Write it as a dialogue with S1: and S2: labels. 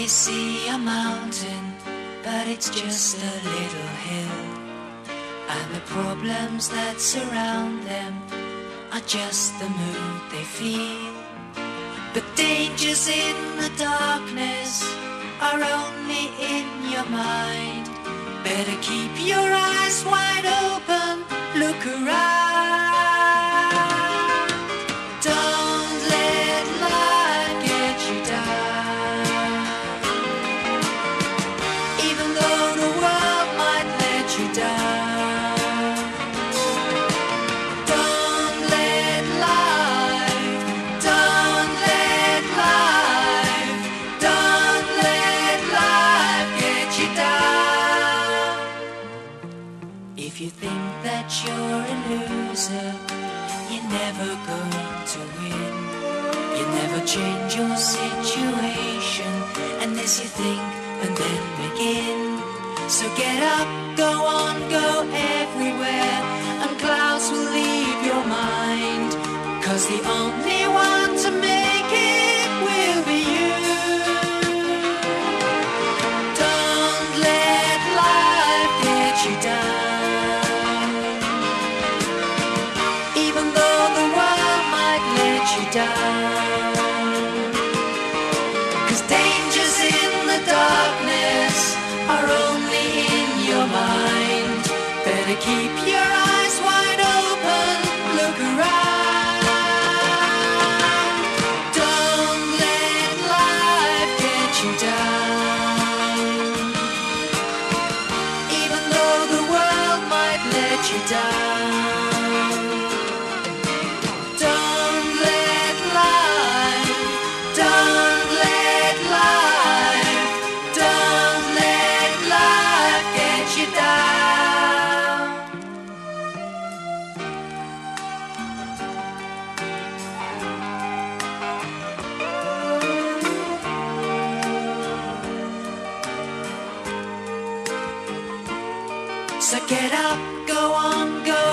S1: see a mountain, but it's just a little hill, and the problems that surround them are just the mood they feel. But dangers in the darkness are only in your mind. Better keep your eyes wide open, look around. Don't let life get you down, even though the world might let you down. Don't let life get you down. If you think that you're a loser, you're never going to win. You never change your situation unless you think and then begin. So get up, go on, go everywhere, and clouds will leave your mind, 'cause the only one to make it will be you. Don't let life get you down, even though the world might let you down. 'Cause dangers in the darkness are only in your mind. Better keep your eyes wide open, look around. Don't let life get you down, even though the world might let you down. Don't let life get you down. So get up, go on, go